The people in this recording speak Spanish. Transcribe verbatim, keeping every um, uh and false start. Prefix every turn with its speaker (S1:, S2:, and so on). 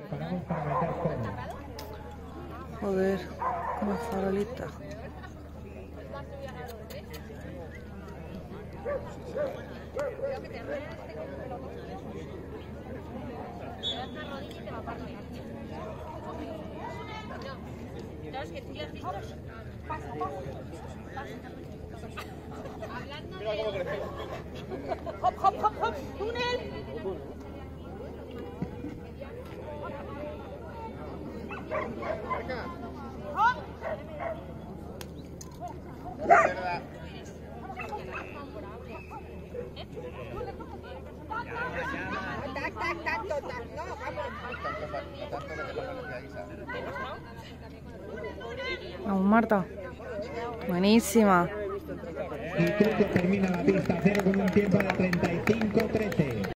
S1: Paramos para meter todo.
S2: Joder, como farolita.
S3: Hop, hop, hop, hop, túnel. Hop. Tac, tac, tac, total, no, vamos.
S2: Vamos, Marta. Buenísima.
S1: Y Turco termina la pista cero con un tiempo de treinta.